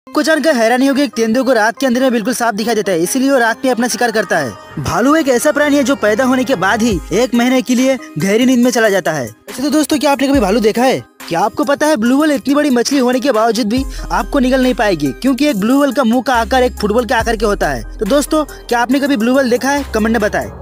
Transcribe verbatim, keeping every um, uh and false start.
को जानकर हैरानी होगी, एक तेंदुए को रात के अंधेरे में बिल्कुल साफ दिखाई देता है, इसीलिए वो रात में अपना शिकार करता है। भालू एक ऐसा प्राणी है जो पैदा होने के बाद ही एक महीने के लिए गहरी नींद में चला जाता है। वैसे तो दोस्तों, क्या आपने कभी भालू देखा है? क्या आपको पता है ब्लू व्हेल इतनी बड़ी मछली होने के बावजूद भी आपको निगल नहीं पाएगी, क्योंकि एक ब्लू व्हेल का मुंह का आकार एक फुटबॉल के आकार के होता है। तो दोस्तों, क्या आपने कभी ब्लू व्हेल देखा है? कमेंट में बताएं।